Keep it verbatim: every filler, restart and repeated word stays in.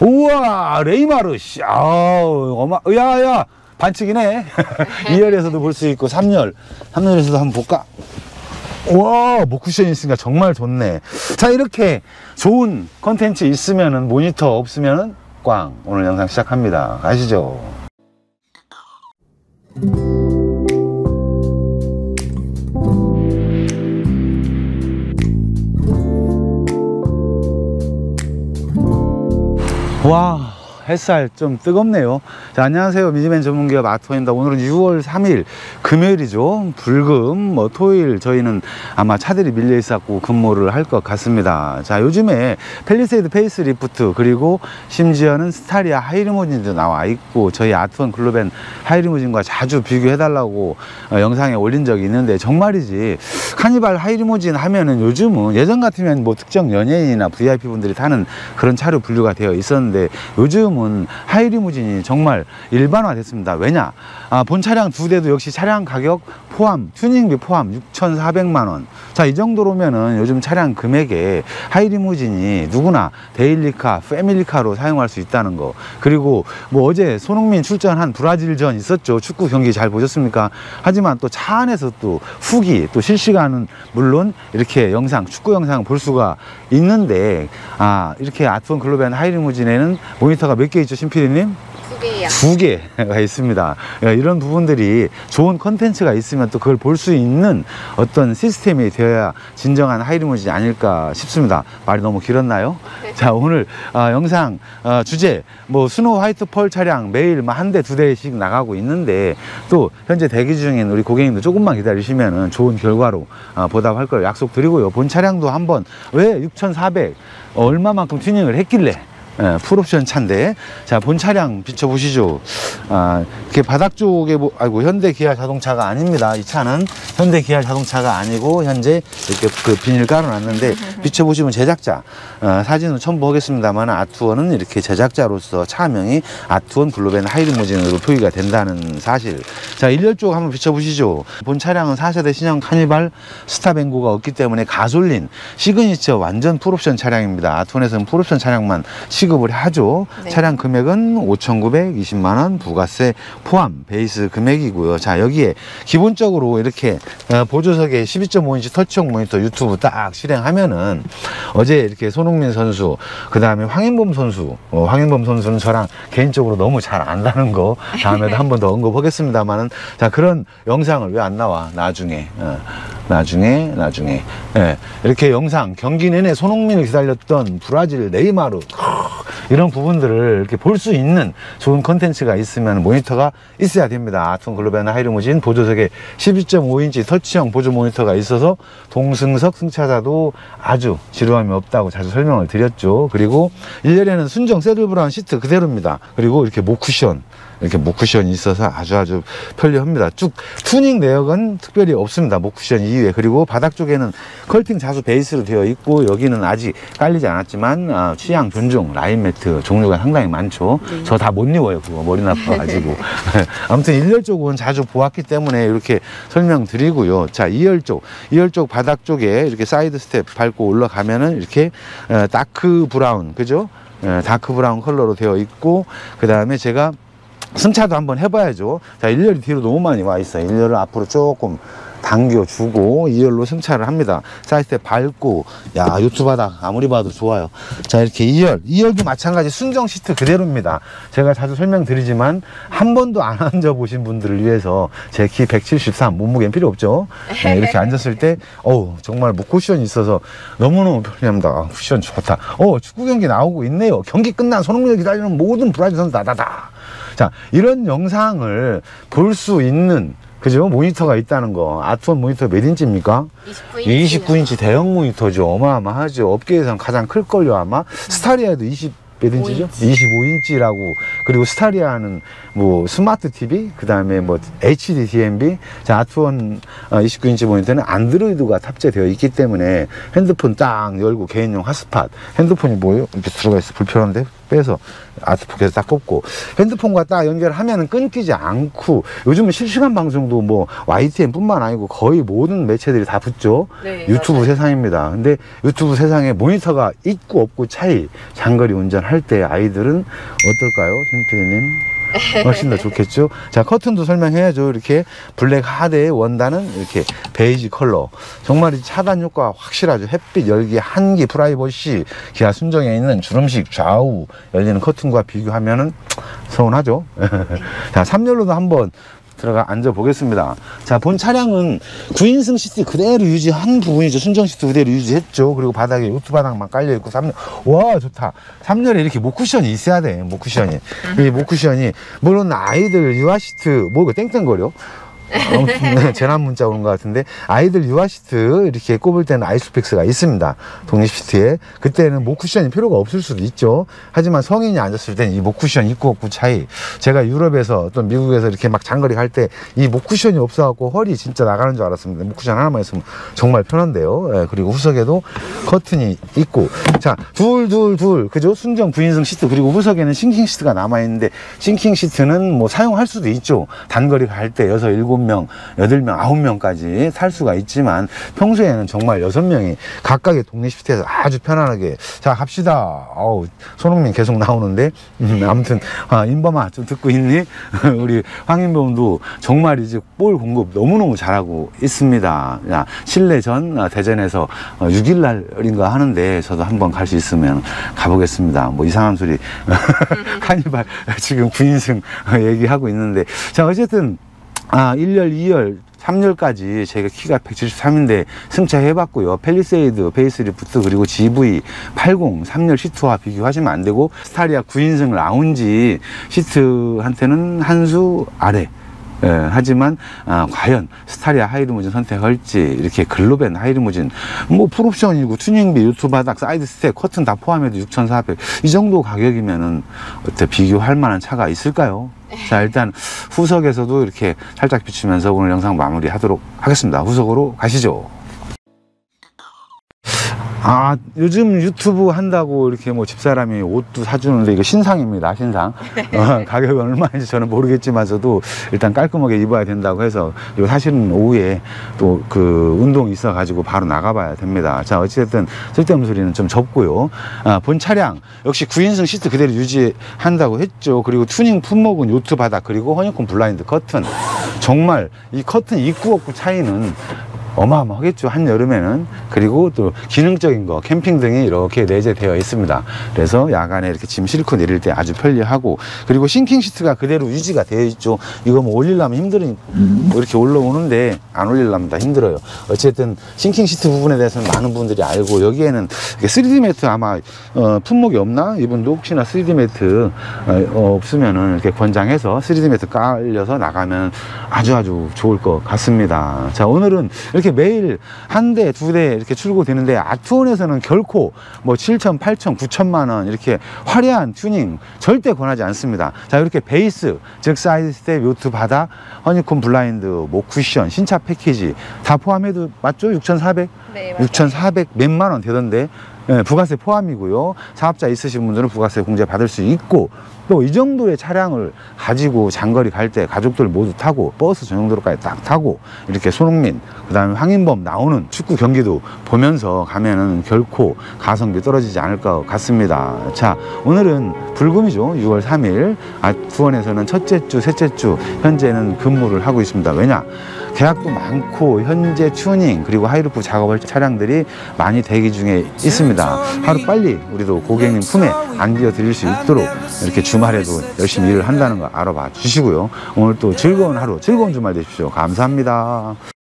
우와, 레이마르. 씨, 아우, 어마, 야야, 반칙이네. 이 열에서도 볼 수 있고, 삼 열. 삼 열에서도 한번 볼까? 우와, 뭐 쿠션이 있으니까 정말 좋네. 자, 이렇게 좋은 컨텐츠 있으면은 모니터 없으면은 꽝. 오늘 영상 시작합니다. 가시죠. 와, 햇살 좀 뜨겁네요. 자, 안녕하세요. 미니맨 전문기업 아트원입니다. 오늘은 유월 삼일 금요일이죠. 불금, 뭐 토요일 저희는 아마 차들이 밀려 있었고 근무를 할 것 같습니다. 자, 요즘에 팰리세이드 페이스리프트 그리고 심지어는 스타리아 하이리무진도 나와 있고, 저희 아트원 글로벤 하이리무진과 자주 비교해 달라고 어, 영상에 올린 적이 있는데, 정말이지 카니발 하이리무진 하면은 요즘은 예전 같으면 뭐 특정 연예인이나 브이아이피 분들이 타는 그런 차로 분류가 되어 있었는데, 요즘 은 하이리무진이 정말 일반화됐습니다. 왜냐? 아, 본 차량 두 대도 역시 차량 가격 포함, 튜닝비 포함 육천사백만 원. 자, 이 정도로면은 요즘 차량 금액에 하이리무진이 누구나 데일리카, 패밀리카로 사용할 수 있다는 거. 그리고 뭐 어제 손흥민 출전한 브라질전 있었죠. 축구 경기 잘 보셨습니까? 하지만 또 차 안에서 또 후기, 또 실시간은 물론 이렇게 영상, 축구 영상 볼 수가 있는데, 아, 이렇게 아트원 글로벤 하이리무진에는 모니터가 몇 개 있죠, 신피디님? 두 개요. 두 개가 있습니다. 이런 부분들이 좋은 컨텐츠가 있으면 또 그걸 볼 수 있는 어떤 시스템이 되어야 진정한 하이리무진이 아닐까 싶습니다. 말이 너무 길었나요? 네. 자, 오늘 어, 영상 어, 주제 뭐 스노우 화이트 펄 차량 매일 한 대, 두 대씩 나가고 있는데, 또 현재 대기 중인 우리 고객님들 조금만 기다리시면은 좋은 결과로 어, 보답할 걸 약속드리고요. 본 차량도 한번 왜 육천사백 어, 얼마만큼 튜닝을 했길래 예, 풀옵션 차인데, 자, 본 차량 비춰보시죠. 아, 이렇게 바닥 쪽에 뭐, 아이고, 현대 기아 자동차가 아닙니다. 이 차는 현대 기아 자동차가 아니고 현재 이렇게 그 비닐 깔아놨는데, 비춰보시면 제작자 어, 사진은 첨부하겠습니다만, 아트원은 이렇게 제작자로서 차명이 아트원 글로벤 하이리무진으로 표기가 된다는 사실. 자, 일열 쪽 한번 비춰보시죠. 본 차량은 사 세대 신형 카니발 스타뱅고가 없기 때문에 가솔린 시그니처 완전 풀옵션 차량입니다. 아트원에서는 풀옵션 차량만 취급을 하죠. 네. 차량 금액은 오천구백이십만 원 부가세 포함 베이스 금액이고요. 자, 여기에 기본적으로 이렇게 보조석에 십이 점 오 인치 터치형 모니터 유튜브 딱 실행하면은, 어제 이렇게 손흥민 선수, 그 다음에 황인범 선수, 어, 황인범 선수는 저랑 개인적으로 너무 잘 안다는 거 다음에도 한 번 더 언급하겠습니다만은, 자, 그런 영상을 왜 안 나와? 나중에 어, 나중에 나중에 예, 이렇게 영상 경기 내내 손흥민을 기다렸던 브라질 네이마르, 이런 부분들을 이렇게 볼 수 있는 좋은 컨텐츠가 있으면 모니터가 있어야 됩니다. 아트원 글로벤 하이리무진 보조석에 십이 점 오 인치 터치형 보조 모니터가 있어서 동승석 승차자도 아주 지루함이 없다고 자주 설명을 드렸죠. 그리고 일 열에는 순정 새들 브라운 시트 그대로입니다. 그리고 이렇게 목쿠션, 이렇게 목쿠션이 있어서 아주 아주 편리합니다. 쭉 튜닝 내역은 특별히 없습니다. 목쿠션 이외에. 그리고 바닥 쪽에는 컬팅 자수 베이스로 되어 있고, 여기는 아직 깔리지 않았지만 아, 취향 존중 라인 매트 종류가 상당히 많죠. 네. 저 다 못 입어요, 그거 머리 나빠가지고. 아무튼 일 열 쪽은 자주 보았기 때문에 이렇게 설명드리고요. 자, 이 열 쪽, 이 열 쪽 바닥 쪽에 이렇게 사이드 스텝 밟고 올라가면은 이렇게 어, 다크 브라운, 그죠? 어, 다크 브라운 컬러로 되어 있고, 그 다음에 제가 승차도 한번 해봐야죠. 자, 일 열이 뒤로 너무 많이 와 있어요. 일 열을 앞으로 조금 당겨주고 이 열로 승차를 합니다. 사이드스텝 밟고, 야, 요트 바닥 아무리 봐도 좋아요. 자, 이렇게 이 열, 이 열도 마찬가지 순정 시트 그대로입니다. 제가 자주 설명드리지만 한 번도 안 앉아보신 분들을 위해서 제 키 백칠십삼, 몸무게는 필요 없죠. 네, 이렇게 앉았을 때 어우, 정말 뭐 쿠션이 있어서 너무너무 편리합니다. 아, 쿠션 좋다. 어, 축구 경기 나오고 있네요. 경기 끝난 손흥민을 기다리는 모든 브라질 선수 다다다. 자, 이런 영상을 볼 수 있는, 그죠? 모니터가 있다는 거. 아트원 모니터 몇 인치입니까? 이십구 인치. 이십구 인치 대형 모니터죠. 어마어마하죠. 업계에서는 가장 클걸요, 아마. 스타리아도 이십 몇 인치죠? 이십오 인치라고. 그리고 스타리아는 뭐 스마트 티비, 그 다음에 뭐 에이치디 티엠비. 자, 아트원 이십구 인치 모니터는 안드로이드가 탑재되어 있기 때문에 핸드폰 딱 열고 개인용 핫스팟. 핸드폰이 뭐예요? 이렇게 들어가 있어. 불편한데? 빼서 아트포켓에 딱 꽂고 핸드폰과 딱 연결하면은 끊기지 않고, 요즘은 실시간 방송도 뭐 와이티엔 뿐만 아니고 거의 모든 매체들이 다 붙죠. 네, 유튜브 맞아요. 세상입니다. 근데 유튜브 세상에 모니터가 있고 없고 차이, 장거리 운전할 때 아이들은 어떨까요, 신피디님? 훨씬 더 좋겠죠. 자, 커튼도 설명해야죠. 이렇게 블랙 하드의 원단은 이렇게 베이지 컬러, 정말 차단 효과가 확실하죠. 햇빛, 열기, 한기, 프라이버시, 기아 순정에 있는 주름식 좌우 열리는 커튼과 비교하면은 서운하죠. 자, 삼 열로도 한번 들어가 앉아 보겠습니다. 자, 본 차량은 구 인승 시트 그대로 유지한 부분이죠. 순정 시트 그대로 유지했죠. 그리고 바닥에 요트 바닥만 깔려 있고, 삼 열, 와, 좋다. 삼 열에 이렇게 목 쿠션이 있어야 돼. 목 쿠션이. 이 목 쿠션이, 물론 아이들 유아 시트, 뭐가 땡땡거려? 아무튼 재난 문자 오는 것 같은데, 아이들 유아 시트 이렇게 꼽을 때는 아이소픽스가 있습니다. 독립 시트에. 그때는 목 쿠션이 필요가 없을 수도 있죠. 하지만 성인이 앉았을 때는 이 목 쿠션 있고 없고 차이. 제가 유럽에서 또 미국에서 이렇게 막 장거리 갈 때 이 목 쿠션이 없어갖고 허리 진짜 나가는 줄 알았습니다. 목 쿠션 하나만 있으면 정말 편한데요. 예, 그리고 후석에도 커튼이 있고, 자, 둘 둘 둘 그죠? 순정 구 인승 시트, 그리고 후석에는 싱킹 시트가 남아있는데, 싱킹 시트는 뭐 사용할 수도 있죠. 단거리 갈 때 여섯 일곱 명, 여덟 명, 아홉 명까지 탈 수가 있지만, 평소에는 정말 여섯 명이 각각의 독립 시트에서 아주 편안하게. 자, 갑시다. 어우, 손흥민 계속 나오는데, 음, 아무튼 아, 인범아 좀 듣고 있니? 우리 황인범도 정말 이제 볼 공급 너무너무 잘하고 있습니다. 야, 실내전 아, 대전에서 어, 육 일 날인가 하는데, 저도 한번 갈 수 있으면 가보겠습니다. 뭐 이상한 소리 카니발 지금 구 인승 얘기하고 있는데, 자, 어쨌든 아, 일 열, 이 열, 삼 열까지 제가 키가 백칠십삼인데 승차해봤고요. 팰리세이드, 페이스리프트, 그리고 지브이 팔십, 삼 열 시트와 비교하시면 안 되고, 스타리아 구 인승 라운지 시트한테는 한 수 아래. 예, 하지만 아, 과연 스타리아 하이리무진 선택할지, 이렇게 글로벤 하이리무진, 뭐 풀옵션이고 튜닝비, 유튜브 바닥, 사이드 스텝, 커튼 다 포함해도 육천사백, 이 정도 가격이면은 어때, 비교할 만한 차가 있을까요? 자, 일단 후석에서도 이렇게 살짝 비추면서 오늘 영상 마무리하도록 하겠습니다. 후석으로 가시죠. 아, 요즘 유튜브 한다고 이렇게 뭐 집사람이 옷도 사주는데, 이거 신상입니다. 신상. 어, 가격은 얼마인지 저는 모르겠지만서도 일단 깔끔하게 입어야 된다고 해서, 이거 사실은 오후에 또 그 운동이 있어 가지고 바로 나가봐야 됩니다. 자, 어찌됐든 쓸데없는 소리는 좀 접고요. 아, 본 차량 역시 구 인승 시트 그대로 유지한다고 했죠. 그리고 튜닝 품목은 요트 바닥, 그리고 허니콤 블라인드 커튼. 정말 이 커튼 있고 없고 차이는 어마어마하겠죠, 한여름에는. 그리고 또 기능적인 거, 캠핑 등이 이렇게 내재되어 있습니다. 그래서 야간에 이렇게 짐 싣고 내릴 때 아주 편리하고, 그리고 싱킹 시트가 그대로 유지가 되어 있죠. 이거 뭐 올리려면 힘들으니 뭐 이렇게 올라오는데, 안 올리려면 다 힘들어요. 어쨌든 싱킹 시트 부분에 대해서는 많은 분들이 알고, 여기에는 쓰리디 매트 아마 어, 품목이 없나? 이분도 혹시나 쓰리디 매트 어, 없으면은 이렇게 권장해서 쓰리디 매트 깔려서 나가면 아주 아주 좋을 것 같습니다. 자, 오늘은 이렇게 매일 한 대, 두 대 이렇게 출고되는데, 아트원에서는 결코 뭐 칠천, 팔천, 구천만 원 이렇게 화려한 튜닝 절대 권하지 않습니다. 자, 이렇게 베이스, 즉 사이드 스텝, 요트 바닥, 허니콤 블라인드, 목 쿠션, 신차 패키지 다 포함해도 맞죠? 육천사백? 네, 육천사백 몇만 원 되던데, 예, 부가세 포함이고요. 사업자 있으신 분들은 부가세 공제 받을 수 있고, 또 이 정도의 차량을 가지고 장거리 갈 때 가족들 모두 타고 버스 전용도로까지 딱 타고 이렇게 손흥민, 그 다음에 황인범 나오는 축구 경기도 보면서 가면은 결코 가성비 떨어지지 않을 것 같습니다. 자, 오늘은 불금이죠. 유월 삼일 아트원에서는 첫째 주, 셋째 주 현재는 근무를 하고 있습니다. 왜냐? 계약도 많고 현재 튜닝 그리고 하이루프 작업할 차량들이 많이 대기 중에 있습니다. 하루 빨리 우리도 고객님 품에 안겨 드릴 수 있도록 이렇게 주말에도 열심히 일을 한다는 거 알아봐 주시고요. 오늘 또 즐거운 하루, 즐거운 주말 되십시오. 감사합니다.